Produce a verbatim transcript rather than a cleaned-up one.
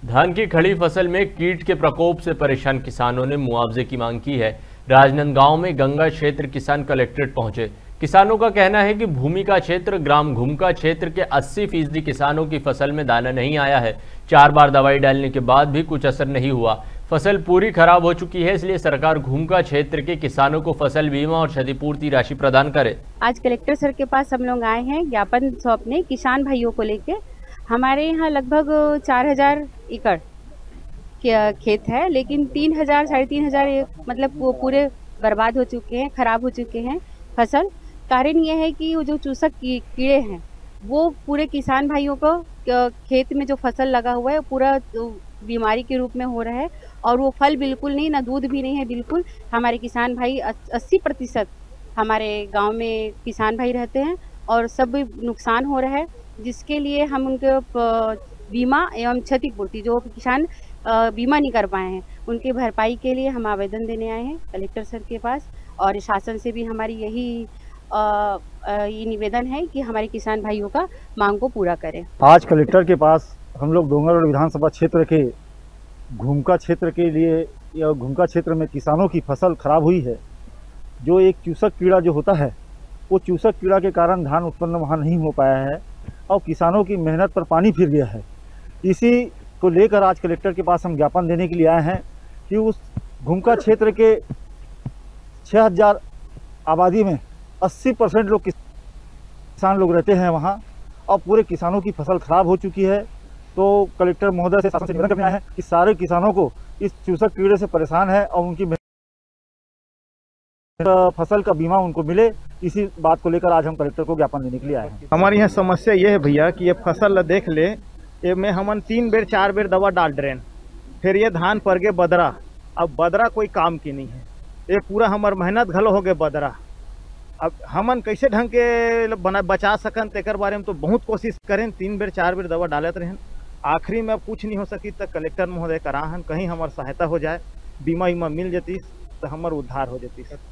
धान की खड़ी फसल में कीट के प्रकोप से परेशान किसानों ने मुआवजे की मांग की है। राजनांदगांव में गंगा क्षेत्र किसान कलेक्ट्रेट पहुंचे। किसानों का कहना है कि भूमि का क्षेत्र ग्राम घुमका क्षेत्र के अस्सी फीसदी किसानों की फसल में दाना नहीं आया है। चार बार दवाई डालने के बाद भी कुछ असर नहीं हुआ। फसल पूरी खराब हो चुकी है, इसलिए सरकार घुमका क्षेत्र के किसानों को फसल बीमा और क्षतिपूर्ति राशि प्रदान करे। आज कलेक्टर सर के पास हम लोग आए हैं ज्ञापन सौंपने किसान भाइयों को लेके। हमारे यहाँ लगभग चार हजार एकड़ खेत है, लेकिन तीन हजार साढ़े तीन हजार मतलब वो पूरे बर्बाद हो चुके हैं, खराब हो चुके हैं फसल। कारण ये है कि वो जो चूसक कीड़े हैं वो पूरे किसान भाइयों को खेत में जो फसल लगा हुआ है पूरा बीमारी के रूप में हो रहा है, और वो फल बिल्कुल नहीं, ना दूध भी नहीं है बिल्कुल। हमारे किसान भाई अस्सी प्रतिशत हमारे गांव में किसान भाई रहते हैं और सब नुकसान हो रहा है, जिसके लिए हम उनके बीमा एवं क्षतिपूर्ति जो किसान बीमा नहीं कर पाए हैं उनकी भरपाई के लिए हम आवेदन देने आए हैं कलेक्टर सर के पास। और शासन से भी हमारी यही ये निवेदन है कि हमारे किसान भाइयों का मांग को पूरा करें। आज कलेक्टर के पास हम लोग डोंगरगढ़ विधानसभा क्षेत्र के घुमका क्षेत्र के लिए या घुमका क्षेत्र में किसानों की फसल खराब हुई है। जो एक चूसक कीड़ा जो होता है वो चूसक कीड़ा के कारण धान उत्पन्न वहाँ नहीं हो पाया है और किसानों की मेहनत पर पानी फिर गया है। इसी को लेकर आज कलेक्टर के पास हम ज्ञापन देने के लिए आए हैं कि उस घुमका क्षेत्र के छः हजार आबादी में अस्सी परसेंट लोग किसान लोग रहते हैं वहाँ, और पूरे किसानों की फसल खराब हो चुकी है। तो कलेक्टर महोदय से शासन से निवेदन करने आए हैं कि सारे किसानों को इस चूसक कीड़े से परेशान है और उनकी फसल का बीमा उनको मिले। इसी बात को लेकर आज हम कलेक्टर को ज्ञापन देने के लिए आए हैं। हमारी यहाँ समस्या ये है भैया कि ये फसल देख ले, ये में हमन तीन बेर चार बेर दवा डाल रहे हैं, फिर ये धान पर गए बदरा। अब बदरा कोई काम की नहीं है, ये पूरा हमार मेहनत घलो हो गए बदरा। अब हमन कैसे ढंग के बना बचा सकन तेकर बारे में तो बहुत कोशिश करें, तीन बेर चार बेर दवा डालते रहें। आखिरी में अब कुछ नहीं हो सकी तो कलेक्टर महोदय कराहन कहीं हमार सहायता हो जाए, बीमा वीमा मिल जाती तो हमार उद्धार हो जाती।